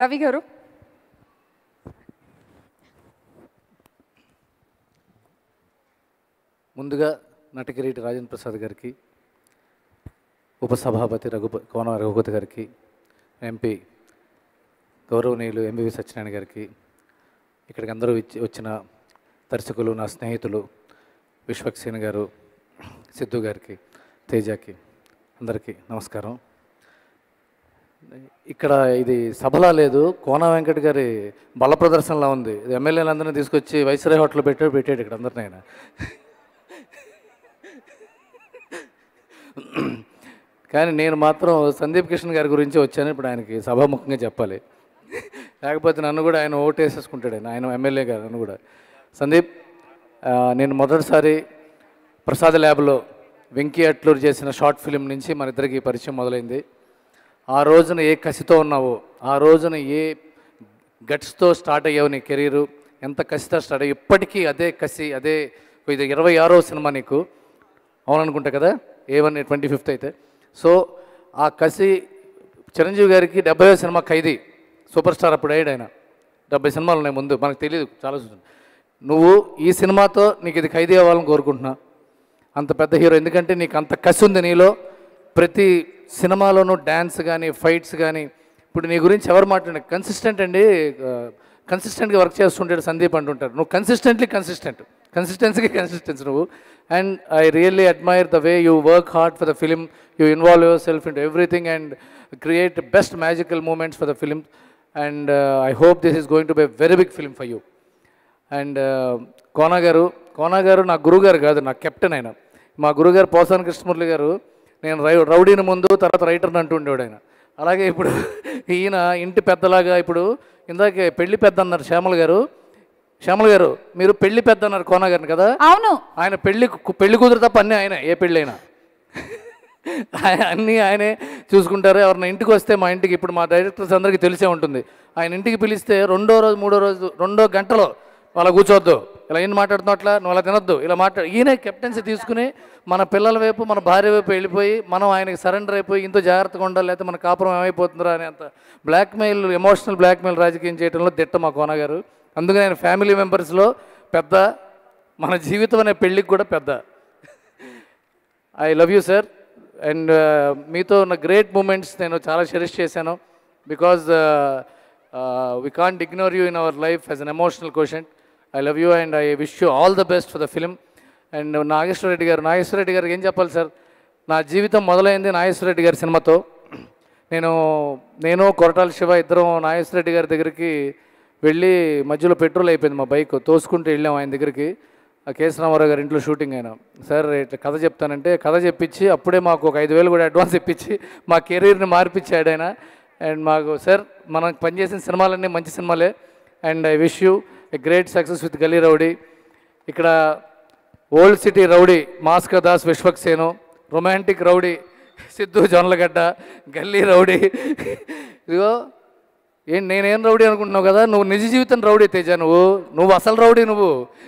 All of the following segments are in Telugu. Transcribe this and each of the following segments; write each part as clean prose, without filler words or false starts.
రవి గారు. ముందుగా నటకిరీటి రాజేంద్ర ప్రసాద్ గారికి, ఉపసభాపతి కోన రఘుపతి గారికి, ఎంపీ గౌరవనీయులు ఎంబీవి సత్యనారాయణ గారికి, ఇక్కడికి అందరూ వచ్చిన దర్శకులు, నా స్నేహితులు విశ్వక్సేన్ గారు, సిద్ధు గారికి, తేజకి, అందరికీ నమస్కారం. ఇక్కడ ఇది సభలా లేదు, కోన వెంకట్ గారి బల ప్రదర్శనలా ఉంది. ఎమ్మెల్యేలందరినీ తీసుకొచ్చి వైస్రాయ్ హోటల్ పెట్టాడు ఇక్కడ అందరినీ ఆయన. కానీ నేను మాత్రం సందీప్ కిషన్ గారి గురించి వచ్చాను. ఇప్పుడు ఆయనకి సభాముఖంగా చెప్పాలి, లేకపోతే నన్ను కూడా ఆయన ఓటు వేసేసుకుంటాడు. ఆయన ఎమ్మెల్యే గారు నన్ను కూడా. సందీప్, నేను మొదటిసారి ప్రసాద్ ల్యాబ్లో వెంకీ అట్లూరు చేసిన షార్ట్ ఫిలిం నుంచి మన ఇద్దరికి పరిచయం మొదలైంది. ఆ రోజున ఏ కసితో ఉన్నావో, ఆ రోజున ఏ గట్స్తో స్టార్ట్ అయ్యావు నీ కెరీరు, ఎంత కసితో స్టార్ట్ అయ్యి ఇప్పటికీ అదే కసి, అదే. ఇది 26వ సినిమా నీకు, అవుననుకుంటా కదా, A1 25th అయితే. సో ఆ కసి చిరంజీవి గారికి 70వ సినిమా ఖైదీ, సూపర్ స్టార్ అప్పుడు అయ్యాడు ఆయన. 70 సినిమాలు ఉన్నాయి ముందు, మనకు తెలియదు చాలా. నువ్వు ఈ సినిమాతో నీకు ఇది ఖైదీ అవ్వాలని కోరుకుంటున్నా. అంత పెద్ద హీరో, ఎందుకంటే నీకు అంత కసి ఉంది నీలో. ప్రతి సినిమాలోనూ డ్యాన్స్ కానీ, ఫైట్స్ కానీ. ఇప్పుడు నీ గురించి ఎవరు మాట్లాడారు? కన్సిస్టెంట్ అండి, కన్సిస్టెంట్గా వర్క్ చేస్తుంటాడు సందీప్ అంటుంటారు. నువ్వు కన్సిస్టెన్సీకి కన్సిస్టెన్సీ నువ్వు. And I really admire the way you work hard for the film, you involve yourself in everything and create best magical moments for the film. And I hope this is going to be a very big film for you. And Kona garu నా గురువుగారు కాదు, నా కెప్టెన్ ఆయన. మా గురుగారు పోసాని కృష్ణమురళి గారు, నేను రౌడీని ముందు తర్వాత రైటర్ని అంటూ ఉండేవాడు ఆయన. అలాగే ఇప్పుడు ఈయన ఇంటి పెద్దలాగా, ఇప్పుడు ఇందాక పెళ్లి పెద్ద అన్నారు శ్యామల గారు, మీరు పెళ్లి పెద్ద అన్నారు కోన గారిని కదా. అవును, ఆయన పెళ్లి కూతురు తప్ప అన్నీ ఆయన, ఏ పెళ్ళి అయినా అన్నీ ఆయనే చూసుకుంటారు. ఎవరిన ఇంటికి వస్తే, మా ఇంటికి ఇప్పుడు మా డైరెక్టర్స్ అందరికీ తెలిసే ఉంటుంది, ఆయన ఇంటికి పిలిస్తే రెండో రోజు మూడో రోజు 2 గంటలో అలా కూర్చోవద్దు, ఇలా ఏం మాట్లాడుతున్నావు, అట్లా నువ్వు అలా తినొద్దు, ఇలా ఈయనే కెప్టెన్సీ తీసుకుని మన పిల్లల వైపు, మన భార్య వైపు వెళ్ళిపోయి మనం ఆయనకి సరెండర్ అయిపోయి ఇంత జాగ్రత్తగా ఉండాలి, లేకపోతే మన కాపురం ఏమైపోతుందా అని అంత బ్లాక్మెయిల్, ఎమోషనల్ బ్లాక్మెయిల్ రాజకీయం చేయడంలో దిట్ట మా కోన గారు. అందుకని ఆయన ఫ్యామిలీ మెంబర్స్లో పెద్ద, మన జీవితం అనే పెళ్ళికి కూడా పెద్ద. I love you sir. And మీతో ఉన్న గ్రేట్ మూమెంట్స్ నేను చాలా చెరిష్ చేశాను. Because we can't ignore you in our life as an emotional question. I love you and I wish you all the best for the film. And Nageswara Reddy గారికి ఏం చెప్పాలి సార్, నా జీవితం మొదలైంది నాగేశ్వర రెడ్డి గారి సినిమాతో. నేను కొరటాల శివ ఇద్దరం నాగేశ్వర రెడ్డి గారి దగ్గరికి వెళ్ళి, మధ్యలో పెట్రోల్ అయిపోయింది మా బైక్, తోసుకుంటూ వెళ్ళాము ఆయన దగ్గరికి. ఆ కేఎస్ రామారావు గారి ఇంట్లో షూటింగ్ అయినా. సార్ ఇట్లా కథ చెప్తానంటే కథ చెప్పించి అప్పుడే మాకు ఒక 5,000 కూడా అడ్వాన్స్ ఇప్పించి మా కెరీర్ని మార్పిచ్చాడు ఆయన. అండ్ మాకు సార్, మనం పనిచేసిన సినిమాలన్నీ మంచి సినిమాలే. And I wish you a great success with Gully Rowdy. ఇక్కడ ఓల్డ్ సిటీ రౌడీ మాస్క Das Vishwaksen, romantic rowdy Siddhu Jonnalagadda, Gully Rowdy. ఇదిగో నేనేం రౌడీ అనుకుంటున్నావు కదా, నువ్వు నిజ జీవితం రౌడీ తేజ, నువ్వు అసలు రౌడీ నువ్వు.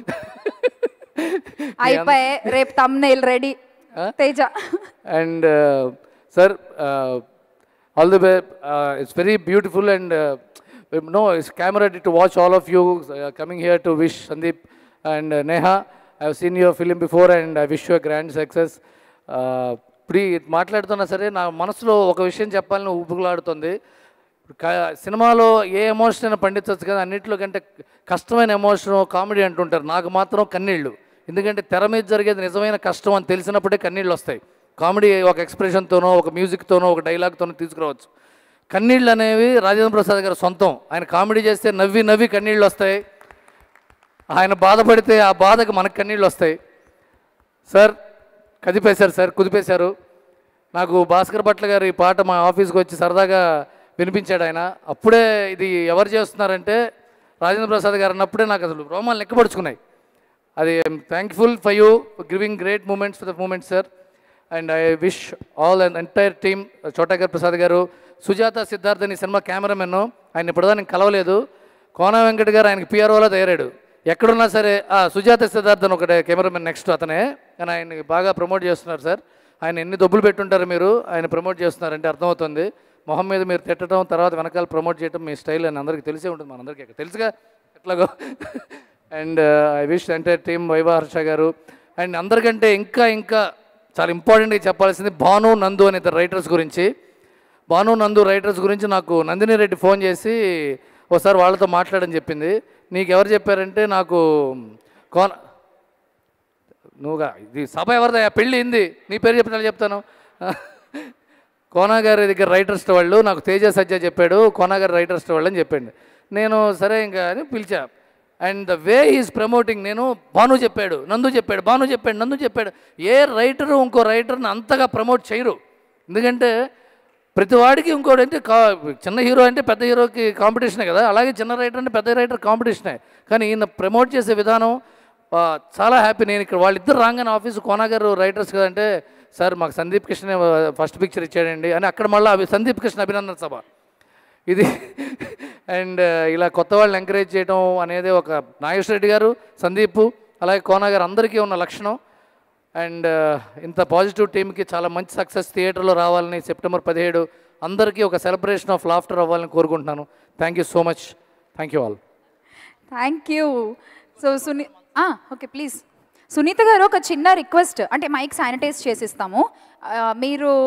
అయిపోయే రేపు thumbnail ready Teja. And sir, all the best. It's very beautiful and no, it's camera ready to watch all of you coming here to wish Sundeep and Neha. I have seen your film before and I wish you a grand success. ఇప్పుడు మాట్లాడుతున్నా సరే నా మనసులో ఒక విషయం చెప్పాలని ఊపుకులాడుతుంది. సినిమాలో ఏ ఎమోషన్ అయినా పండించవచ్చు కదా, అన్నింటిలో కంటే కష్టమైన ఎమోషన్ కామెడీ అంటుంటారు. నాకు మాత్రం కన్నీళ్ళు, ఎందుకంటే తెర మీద జరిగేది నిజమైన కష్టం అని తెలిసినప్పుడే కన్నీళ్ళు వస్తాయి. కామెడీ ఒక ఎక్స్ప్రెషన్తోనో, ఒక మ్యూజిక్తోనో, ఒక డైలాగ్తోనో తీసుకురావచ్చు. కన్నీళ్ళు అనేవి రాజేంద్ర ప్రసాద్ గారి సొంతం. ఆయన కామెడీ చేస్తే నవ్వి కన్నీళ్ళు వస్తాయి. ఆయన బాధపడితే ఆ బాధకు మనకు కన్నీళ్ళు వస్తాయి. సార్ కదిపేశారు సార్, కుదిపేశారు. నాకు భాస్కర్ భట్ల గారు ఈ పాట మా ఆఫీస్కి వచ్చి సరదాగా వినిపించాడు ఆయన. అప్పుడే ఇది ఎవరు చేస్తున్నారంటే రాజేంద్ర ప్రసాద్ గారు అన్నప్పుడే నాకు అసలు రోమాలు లెక్కపడుచుకున్నాయి. అది I'm thankful for you for giving great moments for the moments sir. And I wish all and entire team, Chota గారు, ప్రసాద్ గారు, సుజాత సిద్ధార్థ్ అని సినిమా కెమెరామెన్, ఆయన ఇప్పుడుదా నేను కలవలేదు. కోన వెంకట్ గారు ఆయనకి పిఆర్ఓలో తయారాడు. ఎక్కడున్నా సరే సుజాత సిద్ధార్థ్ అని ఒకటే కెమెరామెన్ నెక్స్ట్ అతనే, కానీ ఆయన్ని బాగా ప్రమోట్ చేస్తున్నారు సార్. ఆయన ఎన్ని దొబ్బులు పెట్టుంటారు మీరు, ఆయన ప్రమోట్ చేస్తున్నారంటే అర్థమవుతుంది. మొహం మీద మీరు తిట్టడం తర్వాత వెనకాల ప్రమోట్ చేయడం మీ స్టైల్ అని అందరికీ తెలిసే ఉంటుంది, మనందరికీ తెలుసుగా ఎట్లాగో. And I wish entire team Viva Harsha గారు. అండ్ అందరికంటే ఇంకా చాలా ఇంపార్టెంట్గా చెప్పాల్సింది భాను నందు అనే ఇద్దరు రైటర్స్ గురించి. భాను నందు రైటర్స్ గురించి నాకు నందిని రెడ్డి ఫోన్ చేసి ఒకసారి వాళ్ళతో మాట్లాడని చెప్పింది. నీకు ఎవరు చెప్పారంటే నాకు నువ్వుగా ఇది సభ ఎవరిదా పెళ్ళి అయింది, నీ పేరు చెప్పిన చెప్తాను. కోనా గారి దగ్గర రైటర్స్ వాళ్ళు నాకు తేజ సజ్జ చెప్పాడు, కోనా గారి రైటర్స్ వాళ్ళు అని చెప్పాడు. నేను సరే ఇంకా అని పిలిచా. And the way is promoting, నేను భాను చెప్పాడు, నందు చెప్పాడు, భాను చెప్పాడు, నందు చెప్పాడు. ఏ రైటరు ఇంకో రైటర్ని అంతగా ప్రమోట్ చేయరు. ఎందుకంటే ప్రతి వాడికి ఇంకోటి అంటే చిన్న హీరో అంటే పెద్ద హీరోకి కాంపిటీషనే కదా, అలాగే చిన్న రైటర్ అంటే పెద్ద రైటర్ కాంపిటీషనే. కానీ ఈయన ప్రమోట్ చేసే విధానం చాలా హ్యాపీ. నేను ఇక్కడ వాళ్ళిద్దరు రాగానే ఆఫీసు కోనా గారు రైటర్స్ కదంటే, సార్ మాకు సందీప్ కిషన్ ఫస్ట్ పిక్చర్ ఇచ్చాడండి అని అక్కడ మళ్ళీ సందీప్ కిషన్ అభినందన సభ ఇది. అండ్ ఇలా కొత్త వాళ్ళని ఎంకరేజ్ చేయడం అనేది ఒక నాగేశ్వర రెడ్డి గారు, సందీప్, అలాగే కోనా గారు అందరికీ ఉన్న లక్షణం. అండ్ ఇంత పాజిటివ్ టీమ్కి చాలా మంచి సక్సెస్ థియేటర్లో రావాలని, సెప్టెంబర్ 17 అందరికీ ఒక సెలబ్రేషన్ ఆఫ్ లాఫ్టర్ అవ్వాలని కోరుకుంటున్నాను. Thank you so much. Thank you all. Thank you. So okay please Sunitha గారు, ఒక చిన్న రిక్వెస్ట్, అంటే మైక్ శానిటైజ్ చేసిస్తాము, మీరు